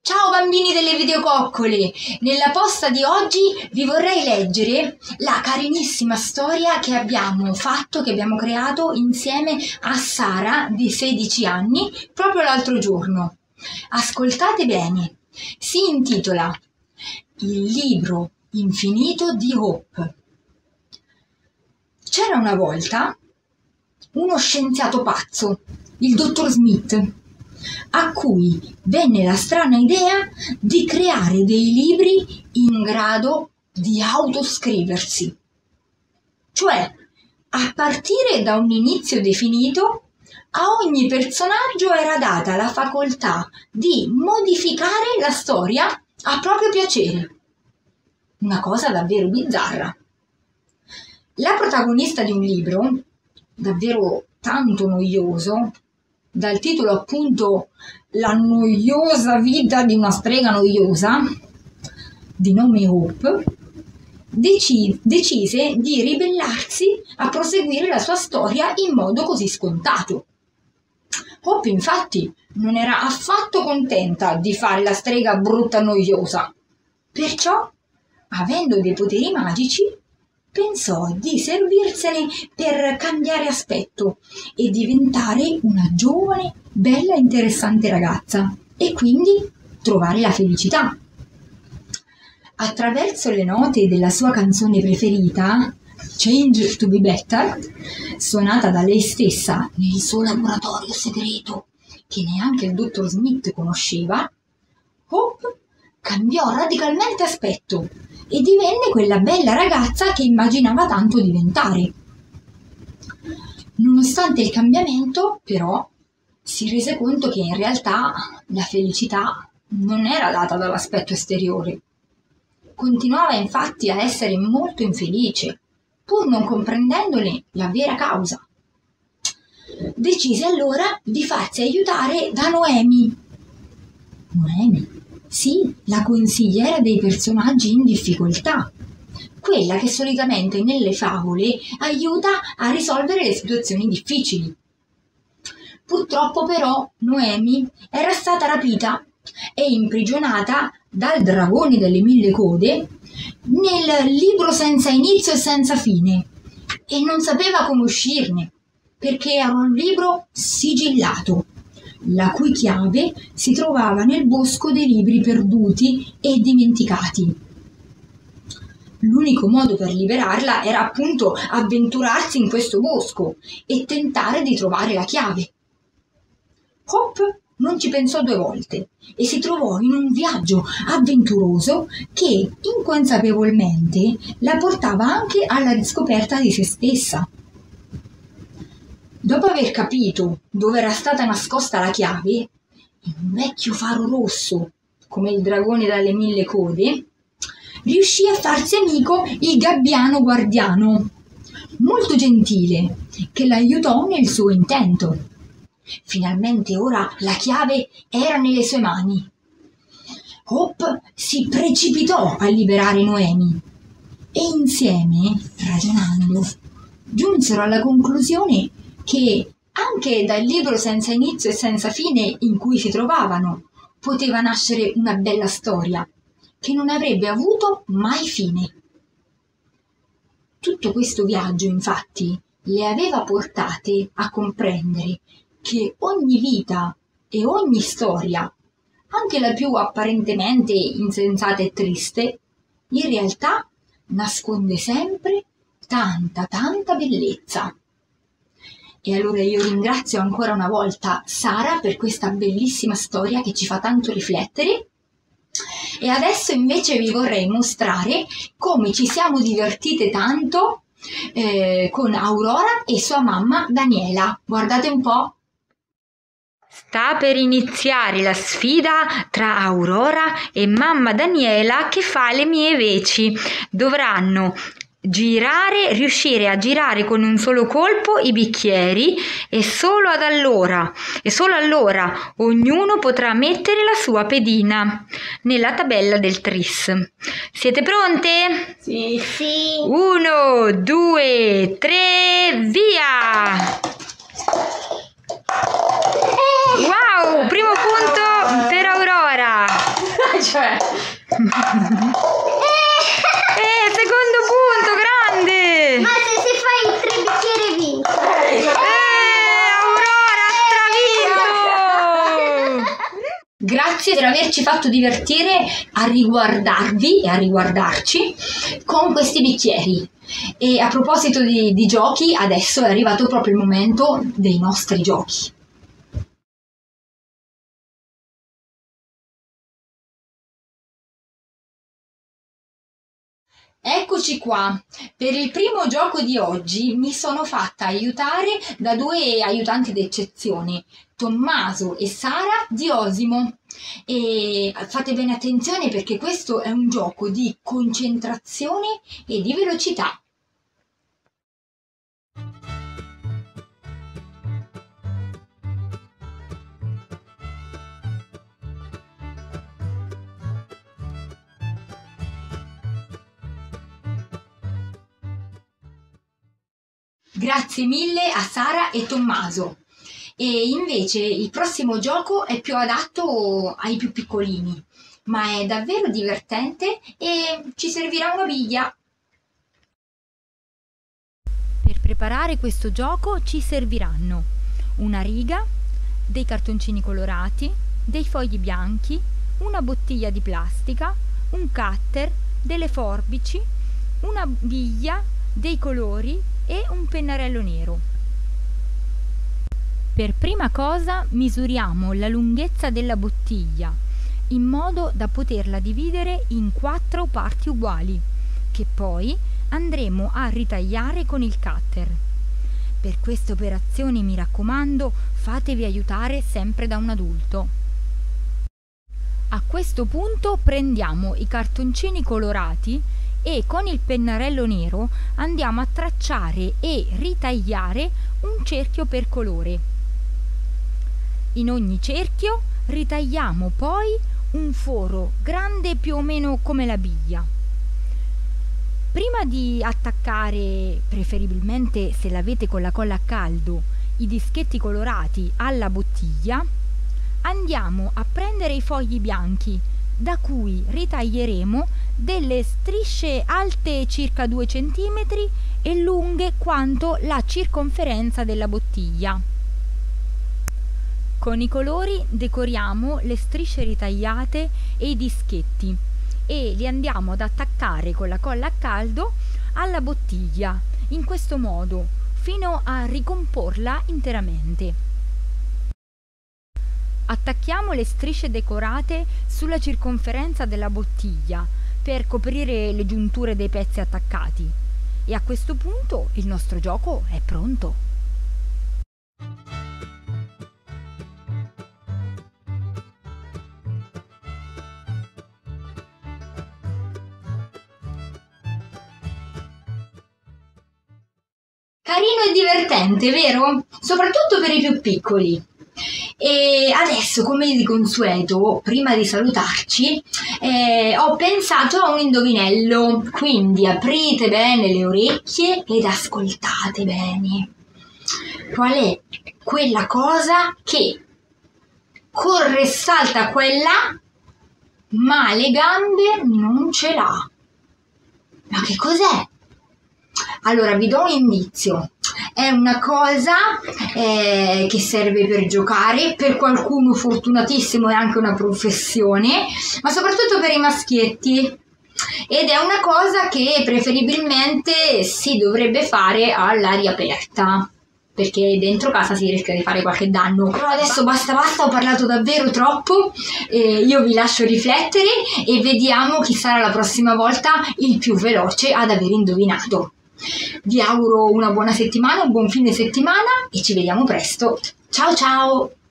Ciao bambini delle videococcole! Nella posta di oggi vi vorrei leggere la carinissima storia che abbiamo fatto, che abbiamo creato insieme a Sara di 16 anni proprio l'altro giorno. Ascoltate bene, si intitola Il libro infinito di Hope. C'era una volta uno scienziato pazzo, il dottor Smith, a cui venne la strana idea di creare dei libri in grado di autoscriversi. Cioè, a partire da un inizio definito, a ogni personaggio era data la facoltà di modificare la storia a proprio piacere. Una cosa davvero bizzarra. La protagonista di un libro, davvero tanto noioso, dal titolo appunto La noiosa vita di una strega noiosa, di nome Hope, decise di ribellarsi a proseguire la sua storia in modo così scontato. Hope infatti non era affatto contenta di fare la strega brutta e noiosa, perciò, avendo dei poteri magici, pensò di servirsene per cambiare aspetto e diventare una giovane, bella e interessante ragazza e quindi trovare la felicità. Attraverso le note della sua canzone preferita, Change to be Better, suonata da lei stessa nel suo laboratorio segreto che neanche il dottor Smith conosceva, Hope cambiò radicalmente aspetto e divenne quella bella ragazza che immaginava tanto diventare. Nonostante il cambiamento, però, si rese conto che in realtà la felicità non era data dall'aspetto esteriore. Continuava infatti a essere molto infelice, pur non comprendendone la vera causa. Decise allora di farsi aiutare da Noemi. Noemi? Sì, la consigliera dei personaggi in difficoltà, quella che solitamente nelle favole aiuta a risolvere le situazioni difficili. Purtroppo però Noemi era stata rapita e imprigionata dal dragone delle 1000 code nel libro senza inizio e senza fine e non sapeva come uscirne perché era un libro sigillato, la cui chiave si trovava nel bosco dei libri perduti e dimenticati. L'unico modo per liberarla era appunto avventurarsi in questo bosco e tentare di trovare la chiave. Hope non ci pensò 2 volte e si trovò in un viaggio avventuroso che inconsapevolmente la portava anche alla riscoperta di se stessa. Dopo aver capito dove era stata nascosta la chiave, in un vecchio faro rosso, come il dragone dalle 1000 code, riuscì a farsi amico il gabbiano guardiano, molto gentile, che l'aiutò nel suo intento. Finalmente ora la chiave era nelle sue mani. Hope si precipitò a liberare Noemi e insieme, ragionando, giunsero alla conclusione che anche dal libro senza inizio e senza fine in cui si trovavano poteva nascere una bella storia che non avrebbe avuto mai fine. Tutto questo viaggio, infatti, le aveva portate a comprendere che ogni vita e ogni storia, anche la più apparentemente insensata e triste, in realtà nasconde sempre tanta bellezza. E allora io ringrazio ancora una volta Sara per questa bellissima storia che ci fa tanto riflettere. E adesso invece vi vorrei mostrare come ci siamo divertite tanto con Aurora e sua mamma Daniela. Guardate un po'. Sta per iniziare la sfida tra Aurora e mamma Daniela che fa le mie veci. Dovranno riuscire a girare con un solo colpo i bicchieri e solo allora ognuno potrà mettere la sua pedina nella tabella del tris. Siete pronte? Sì. 1, 2, 3, via! Wow, primo punto per Aurora. grazie per averci fatto divertire a riguardarvi e a riguardarci con questi bicchieri. E a proposito di giochi, adesso è arrivato proprio il momento dei nostri giochi. Eccoci qua, per il primo gioco di oggi mi sono fatta aiutare da due aiutanti d'eccezione, Tommaso e Sara di Osimo. E fate bene attenzione perché questo è un gioco di concentrazione e di velocità. Grazie mille a Sara e Tommaso. E invece il prossimo gioco è più adatto ai più piccolini, ma è davvero divertente e ci servirà una biglia. Per preparare questo gioco ci serviranno una riga, dei cartoncini colorati, dei fogli bianchi, una bottiglia di plastica, un cutter, delle forbici, una biglia, dei colori e un pennarello nero. Per prima cosa misuriamo la lunghezza della bottiglia in modo da poterla dividere in 4 parti uguali che poi andremo a ritagliare con il cutter. Per queste operazioni, mi raccomando, fatevi aiutare sempre da un adulto. A questo punto prendiamo i cartoncini colorati e con il pennarello nero andiamo a tracciare e ritagliare un cerchio per colore. In ogni cerchio ritagliamo poi un foro grande più o meno come la biglia. Prima di attaccare, preferibilmente se l'avete con la colla a caldo, i dischetti colorati alla bottiglia, andiamo a prendere i fogli bianchi da cui ritaglieremo delle strisce alte circa 2 cm e lunghe quanto la circonferenza della bottiglia. Con i colori decoriamo le strisce ritagliate e i dischetti e li andiamo ad attaccare con la colla a caldo alla bottiglia, in questo modo, fino a ricomporla interamente. Attacchiamo le strisce decorate sulla circonferenza della bottiglia per coprire le giunture dei pezzi attaccati e a questo punto il nostro gioco è pronto. Carino e divertente, vero? Soprattutto per i più piccoli. E adesso, come di consueto, prima di salutarci, ho pensato a un indovinello, quindi aprite bene le orecchie ed ascoltate bene. Qual è quella cosa che corre e salta qua e là, ma le gambe non ce l'ha? Ma che cos'è? Allora, vi do un indizio. È una cosa che serve per giocare, per qualcuno fortunatissimo è anche una professione, ma soprattutto per i maschietti. Ed è una cosa che preferibilmente si dovrebbe fare all'aria aperta, perché dentro casa si rischia di fare qualche danno. Però adesso basta, ho parlato davvero troppo, io vi lascio riflettere e vediamo chi sarà la prossima volta il più veloce ad aver indovinato. Vi auguro una buona settimana, un buon fine settimana e ci vediamo presto. Ciao ciao!